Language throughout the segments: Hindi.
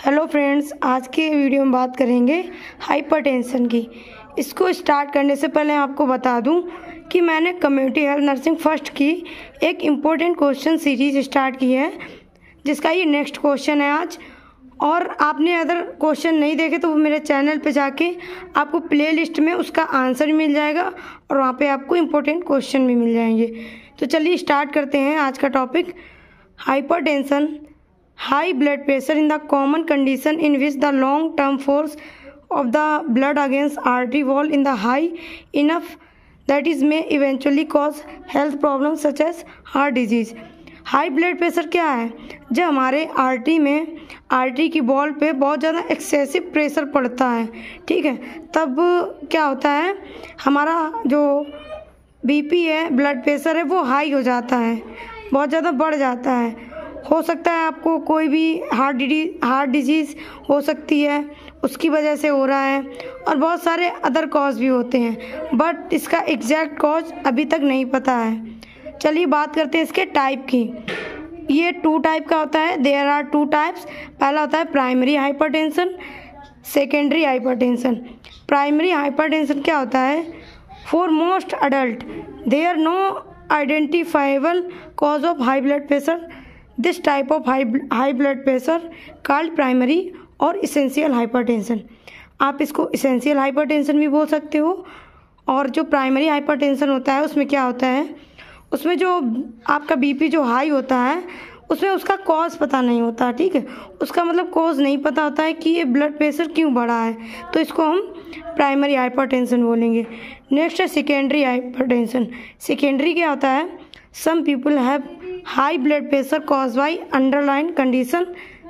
हेलो फ्रेंड्स, आज के वीडियो में बात करेंगे हाइपरटेंशन की। इसको स्टार्ट करने से पहले आपको बता दूं कि मैंने कम्युनिटी हेल्थ नर्सिंग फर्स्ट की एक इम्पोर्टेंट क्वेश्चन सीरीज स्टार्ट की है, जिसका ये नेक्स्ट क्वेश्चन है आज। और आपने अगर क्वेश्चन नहीं देखे तो वो मेरे चैनल पे जाके आपको प्लेलिस्ट में उसका आंसर भी मिल जाएगा और वहाँ पे आपको इम्पोर्टेंट क्वेश्चन भी मिल जाएंगे। तो चलिए स्टार्ट करते हैं आज का topic. Hypertension, high blood pressure in the common condition in which the long term force of the blood against artery wall in the high enough that is may eventually cause health problems such as heart disease। High blood pressure क्या है? जब हमारे आर्टरी की बॉल पे बहुत ज़्यादा एक्सेसिव प्रेशर पड़ता है, ठीक है, तब क्या होता है, हमारा जो बीपी है, ब्लड प्रेशर है, वो हाई हो जाता है, बहुत ज़्यादा बढ़ जाता है। हो सकता है आपको कोई भी हार्ट डिजीज़ हो सकती है, उसकी वजह से हो रहा है, और बहुत सारे अदर कॉज भी होते हैं, बट इसका एग्जैक्ट कॉज अभी तक नहीं पता है। चलिए बात करते हैं इसके टाइप की। ये 2 टाइप का होता है, देयर आर 2 टाइप्स। पहला होता है primary hypertension, secondary hypertension. Primary hypertension क्या होता है? For most adult there no identifiable cause of high blood pressure. This type of high blood pressure called primary और इसेंशियल हाइपरटेंशन। आप इसको इसेंशियल हाइपरटेंशन भी बोल सकते हो। और जो प्राइमरी हाइपरटेंशन होता है उसमें क्या होता है, उसमें जो आपका बीपी जो हाई होता है उसमें उसका कॉज पता नहीं होता, ठीक है, उसका मतलब कॉज नहीं पता होता है कि ये ब्लड प्रेशर क्यों बढ़ा है, तो इसको हम प्राइमरी हाइपरटेंशन बोलेंगे। नेक्स्ट है सेकेंडरी हाइपरटेंशन। सेकेंडरी क्या होता है? Some people have high blood pressure cause by underline condition.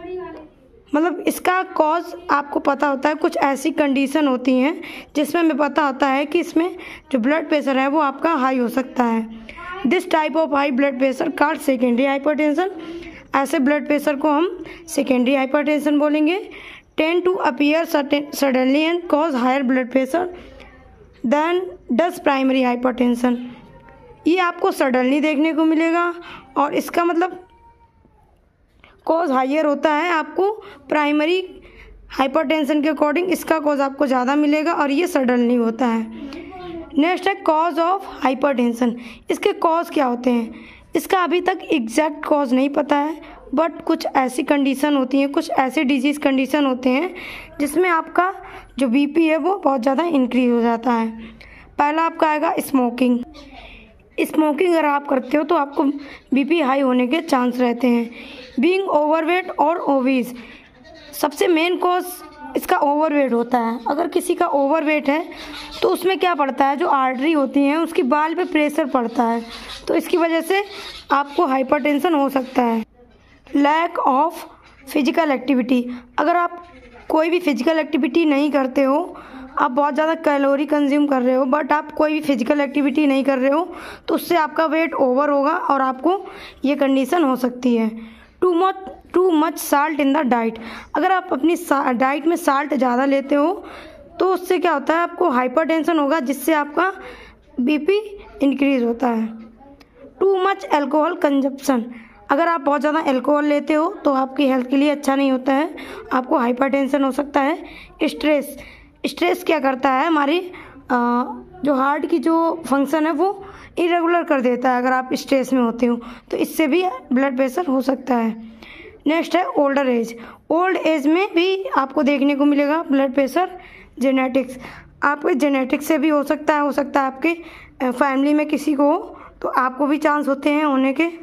मतलब इसका कॉज आपको पता होता है, कुछ ऐसी कंडीशन होती हैं जिसमें हमें पता होता है कि इसमें जो ब्लड प्रेशर है वो आपका हाई हो सकता है। This type of high blood pressure called secondary hypertension. ऐसे ब्लड प्रेशर को हम सेकेंडरी हाइपरटेंशन बोलेंगे। Tend to appear suddenly and cause higher blood pressure than does primary hypertension. ये आपको सडनली देखने को मिलेगा और इसका मतलब कॉज हायर होता है। आपको प्राइमरी हाइपरटेंशन के अकॉर्डिंग इसका कॉज आपको ज़्यादा मिलेगा और ये सडनली होता है। नेक्स्ट है कॉज ऑफ हाइपरटेंशन। इसके कॉज क्या होते हैं? इसका अभी तक एग्जैक्ट कॉज नहीं पता है, बट कुछ ऐसी कंडीशन होती हैं, कुछ ऐसे डिजीज़ कंडीशन होते हैं जिसमें आपका जो बीपी है वो बहुत ज़्यादा इंक्रीज हो जाता है। पहला आपका आएगा स्मोकिंग। स्मोकिंग अगर आप करते हो तो आपको बीपी हाई होने के चांस रहते हैं। बीइंग ओवरवेट और ओबीज, सबसे मेन कॉज इसका ओवरवेट होता है। अगर किसी का ओवरवेट है तो उसमें क्या पड़ता है, जो आर्टरी होती हैं उसकी बाल पे प्रेशर पड़ता है, तो इसकी वजह से आपको हाइपरटेंशन हो सकता है। लैक ऑफ फिजिकल एक्टिविटी, अगर आप कोई भी फिजिकल एक्टिविटी नहीं करते हो, आप बहुत ज़्यादा कैलोरी कंज्यूम कर रहे हो बट आप कोई भी फिजिकल एक्टिविटी नहीं कर रहे हो, तो उससे आपका वेट ओवर होगा और आपको ये कंडीशन हो सकती है। Too much salt in the diet, अगर आप अपनी डाइट में साल्ट ज़्यादा लेते हो तो उससे क्या होता है, आपको हाइपरटेंशन होगा, जिससे आपका बीपी इंक्रीज होता है। टू मच एल्कोहल कंजप्शन, अगर आप बहुत ज़्यादा एल्कोहल लेते हो तो आपकी हेल्थ के लिए अच्छा नहीं होता है, आपको हाइपरटेंशन हो सकता है। स्ट्रेस क्या करता है, हमारी जो हार्ट की जो फंक्शन है वो इरेगुलर कर देता है। अगर आप स्ट्रेस में होते हो तो इससे भी ब्लड प्रेशर हो सकता है। नेक्स्ट है ओल्डर एज। ओल्ड एज में भी आपको देखने को मिलेगा ब्लड प्रेशर। जेनेटिक्स, आपके जेनेटिक्स से भी हो सकता है आपके फैमिली में किसी को हो तो आपको भी चांस होते हैं होने के।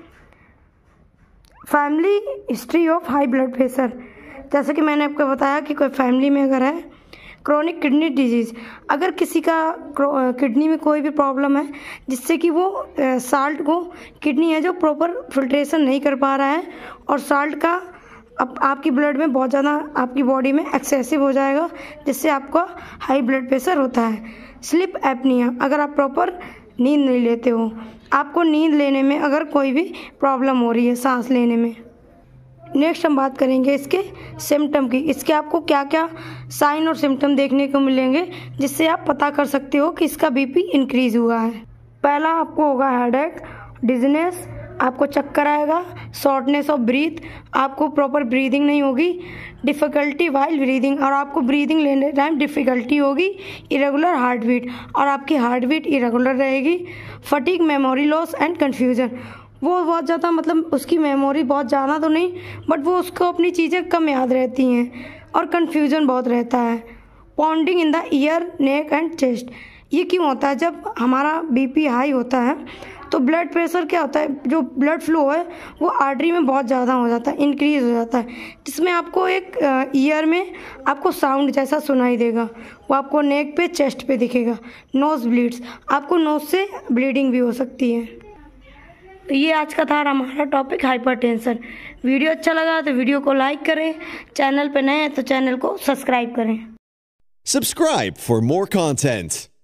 Family history of high blood pressure, जैसे कि मैंने आपको बताया कि कोई फैमिली में अगर है क्रोनिक किडनी डिजीज़, अगर किसी का किडनी में कोई भी प्रॉब्लम है जिससे कि वो साल्ट को, किडनी है जो प्रॉपर फिल्ट्रेशन नहीं कर पा रहा है और साल्ट का आपकी ब्लड में बहुत ज़्यादा आपकी बॉडी में एक्सेसिव हो जाएगा, जिससे आपका हाई ब्लड प्रेशर होता है। स्लीप एपनिया, अगर आप प्रॉपर नींद नहीं लेते हो, आपको नींद लेने में अगर कोई भी प्रॉब्लम हो रही है, सांस लेने में। नेक्स्ट हम बात करेंगे इसके सिम्टम की। इसके आपको क्या क्या साइन और सिम्टम देखने को मिलेंगे जिससे आप पता कर सकते हो कि इसका बीपी इंक्रीज हुआ है। पहला आपको होगा हेडेक, डिजनेस, आपको चक्कर आएगा, शॉर्टनेस ऑफ ब्रीथ, आपको प्रॉपर ब्रीदिंग नहीं होगी, डिफ़िकल्टी वाइल ब्रीदिंग, और आपको ब्रीदिंग लेने टाइम डिफ़िकल्टी होगी, इरेगुलर हार्ट बीट, और आपकी हार्ट बीट इरेगुलर रहेगी, fatigue, memory loss and confusion, वो बहुत ज़्यादा मतलब उसकी मेमोरी बहुत ज़्यादा तो नहीं बट वो उसको अपनी चीज़ें कम याद रहती हैं, और कन्फ्यूज़न बहुत रहता है। Pounding in the ear, neck and chest, ये क्यों होता है? जब हमारा बीपी हाई होता है तो ब्लड प्रेशर क्या होता है, जो ब्लड फ्लो है वो आर्टरी में बहुत ज़्यादा हो जाता है, इंक्रीज़ हो जाता है, जिसमें आपको एक ईयर में आपको साउंड जैसा सुनाई देगा, वो आपको नेक पे, चेस्ट पे दिखेगा। नोज़ ब्लीड्स, आपको नोज़ से ब्लीडिंग भी हो सकती है। तो ये आज का था हमारा टॉपिक हाइपरटेंशन। वीडियो अच्छा लगा तो वीडियो को लाइक करें, चैनल पे नए हैं तो चैनल को सब्सक्राइब करें। Subscribe for more content.